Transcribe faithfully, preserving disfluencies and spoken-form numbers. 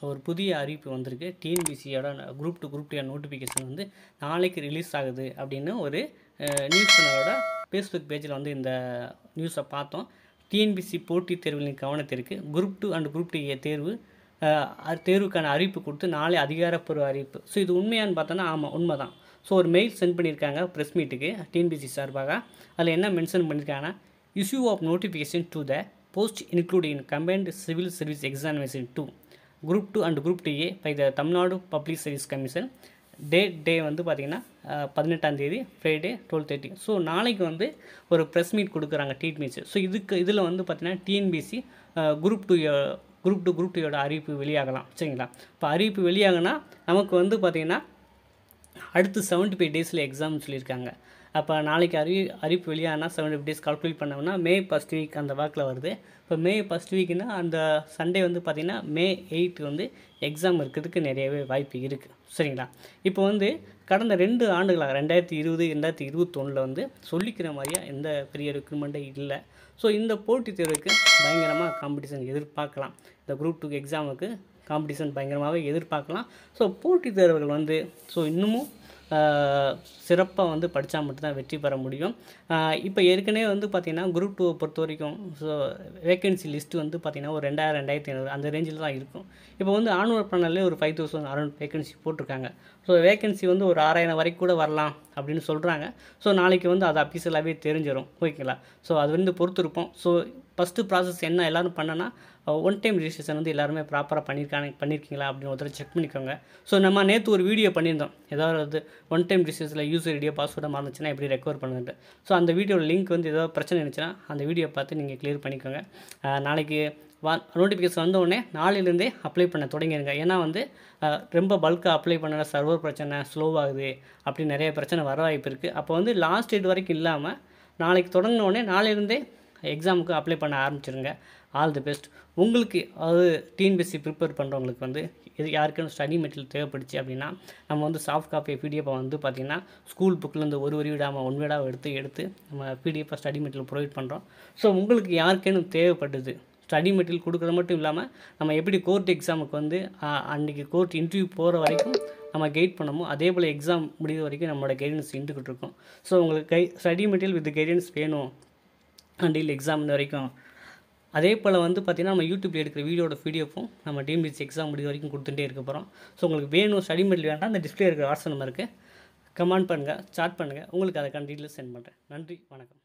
ஒரு புதிய அறிவிப்பு வந்திருக்கு. டிஎன்பிசியோட group two group two notification வந்து நாளைக்கு ரிலீஸ் ஆகுது அப்படின்னு ஒரு நியூஸ் சேனலோட ஃபேஸ்புக் பேஜில் வந்து இந்த நியூஸை பார்த்தோம். டிஎன்பிசி போட்டித் தேர்வுகளின் கவனத்திற்கு group two and group two A தேர்வு தேர்வுக்கான அறிவிப்பு கொடுத்து நாளை அதிகாரப்பூர்வ அறிவிப்பு. ஸோ இது உண்மையானு பார்த்தோன்னா ஆமாம், உண்மை தான். ஸோ ஒரு மெயில் சென்ட் பண்ணியிருக்காங்க ப்ரெஸ் மீட்டுக்கு டிஎன்பிசி சார்பாக. அதில் என்ன மென்ஷன் பண்ணியிருக்காங்கன்னா, issue of notification to the post include in combined civil service examination two group two and group two A by the Tamil Nadu public service commission. Date day வந்து பார்த்திங்கன்னா பதினெட்டாம் தேதி ஃப்ரைடே டுவெல் தேர்ட்டி. ஸோ நாளைக்கு வந்து ஒரு press meet கொடுக்குறாங்க TNPC. So இதுக்கு இதில் வந்து பார்த்திங்கன்னா TNPC group two group two group டூயோட அறிவிப்பு வெளியாகலாம். சரிங்களா? இப்போ அறிவிப்பு வெளியாகனா நமக்கு வந்து பார்த்திங்கன்னா அடுத்து செவன்ட்டி ஃபைவ் டேஸில் எக்ஸாம்னு சொல்லியிருக்காங்க. அப்போ நாளைக்கு அறி அறிவிப்பு வெளியானா செவன்ட்டி ஃபைவ் டேஸ் கால்குலேட் பண்ணோம்னா மே ஃபஸ்ட் வீக் அந்த வாக்கில் வருது. இப்போ மே ஃபஸ்ட் வீக்குன்னா அந்த சண்டே வந்து பார்த்திங்கன்னா மே எயிட் வந்து எக்ஸாம் இருக்கிறதுக்கு நிறையவே வாய்ப்பு இருக்குது. சரிங்களா? இப்போ வந்து கடந்த ரெண்டு ஆண்டுகளாக ரெண்டாயிரத்தி இருபது ரெண்டாயிரத்தி இருபத்தொன்னில் வந்து சொல்லிக்கிற மாதிரியா எந்த பெரிய ரெக்ரூட்மெண்ட்டே இல்லை. ஸோ இந்த போட்டித் தேர்வுக்கு பயங்கரமாக காம்படிஷன் எதிர்பார்க்கலாம். இந்த குரூப் டூ எக்ஸாமுக்கு காம்படிஷன் பயங்கரமாகவே எதிர்பார்க்கலாம். ஸோ போட்டித் தேர்வுகள் வந்து ஸோ இன்னமும் சிறப்பாக வந்து படித்தா மட்டும்தான் வெற்றி பெற முடியும். இப்போ ஏற்கனவே வந்து பார்த்திங்கன்னா குரூப் டூவை பொறுத்த வரைக்கும் ஸோ வேக்கன்சி லிஸ்ட்டு வந்து பார்த்திங்கன்னா ஒரு ரெண்டாயிரம் ரெண்டாயிரத்தி ஐநூறு அந்த ரேஞ்சில் தான் இருக்கும். இப்போ வந்து ஆனுவல் பண்ணலே ஒரு ஃபைவ் தௌசண்ட் அரௌண்ட் வேக்கன்சி போட்டிருக்காங்க. ஸோ வேக்கன்சி வந்து ஒரு ஆறாயிரம் வரைக்கும் கூட வரலாம் அப்படின்னு சொல்கிறாங்க. ஸோ நாளைக்கு வந்து அது அஃபீஷியலாகவே தெரிஞ்சிடும். ஓகேங்களா? ஸோ அது வந்து பொறுத்து இருப்போம். ஸோ ஃபஸ்ட்டு ப்ராசஸ் என்ன எல்லோரும் பண்ணனா ஒன் டைம் ரிஜிஸ்ட்ரேஷன் வந்து எல்லாருமே ப்ராப்பராக பண்ணியிருக்காங்க பண்ணியிருக்கீங்களா அப்படின்னு ஒருத்தர் செக் பண்ணிக்கோங்க. ஸோ நம்ம நேற்று ஒரு வீடியோ பண்ணியிருந்தோம். ஏதாவது ஒன் டைம் ரிஜிஸ்ட்ரேஷனில் யூசர் ஐடியோ பாஸ்வேர்டாக மறந்துச்சுன்னா எப்படி ரெக்கவர் பண்ணுறது. ஸோ அந்த வீடியோட லிங்க் வந்து ஏதாவது பிரச்சனை இருந்துச்சுன்னா அந்த வீடியோ பார்த்து நீங்கள் கிளியர் பண்ணிக்கோங்க. நாளைக்கு வா நோட்டிஃபிகேஷன் வந்தவுடனே நாளையிலேருந்தே அப்ளை பண்ண தொடங்கிடுங்க. ஏன்னா வந்து ரொம்ப பல்காக அப்ளை பண்ண சர்வர் பிரச்சனை ஸ்லோவாகுது அப்படின்னு நிறைய பிரச்சனை வர வாய்ப்பு இருக்குது. அப்போ வந்து லாஸ்ட் டேட் வரைக்கும் இல்லாமல் நாளைக்கு தொடங்கினோடனே நாளையிலேருந்தே எக்ஸாமுக்கு அப்ளை பண்ண ஆரம்பிச்சிருங்க. All the best. உங்களுக்கு அதாவது டிஎன்பிஎஸ்சி ப்ரிப்பேர் பண்ணுறவங்களுக்கு வந்து இது யாருக்குன்னு ஸ்டடி மெட்டீரியல் தேவைப்படுச்சு அப்படின்னா நம்ம வந்து சாஃப்ட் காப்பி பிடிஎஃப்பை வந்து பார்த்திங்கன்னா ஸ்கூல் புக்கிலேருந்து ஒரு வரி விடாமல் ஒன் வீடாக எடுத்து எடுத்து நம்ம பிடிஎஃப்பாக ஸ்டடி மெட்டீரியல் ப்ரொவைட் பண்ணுறோம். ஸோ உங்களுக்கு யாருக்கேனும் தேவைப்படுது ஸ்டடி மெட்டீரியல் கொடுக்குறது மட்டும் இல்லாமல் நம்ம எப்படி கோர்ட் எக்ஸாமுக்கு வந்து அன்றைக்கி கோர்ட் இன்டர்வியூ போகிற வரைக்கும் நம்ம கைட் பண்ணமோ அதே போல் எக்ஸாம் முடிகிற வரைக்கும் நம்மளோட கைடன்ஸ் இருந்துக்கிட்டு இருக்கோம். ஸோ உங்களுக்கு கை ஸ்டடி மெட்டீரியல் வித் கைடன்ஸ் வேணும் அண்டில் எக்ஸாம் வரைக்கும். அதே போல் வந்து பார்த்திங்கன்னா நம்ம யூடியூப்பில் எடுக்கிற வீடியோட பிடிஎஃப்பும் நம்ம டிஎன்பிஎஸ்சி எக்ஸாம் முடிவு வரைக்கும் கொடுத்துட்டே இருக்க போகிறோம். ஸோ உங்களுக்கு வேணும் ஸ்டடி மெட்டீரியல் வேண்டாம் அந்த டிஸ்பிளே இருக்கிற வாட்ஸ்அப் நம்பருக்கு கமெண்ட் பண்ணுங்கள், சாட் பண்ணுங்கள். உங்களுக்கு அதுக்கான டீட்டெயில்ஸ் சென்ட் பண்ணுறேன். நன்றி, வணக்கம்.